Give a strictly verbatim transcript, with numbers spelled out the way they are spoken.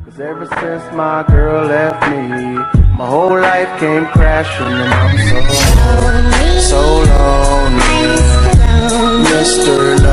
Cause ever since my girl left me, my whole life came crashing and I'm so, so lonely, Mister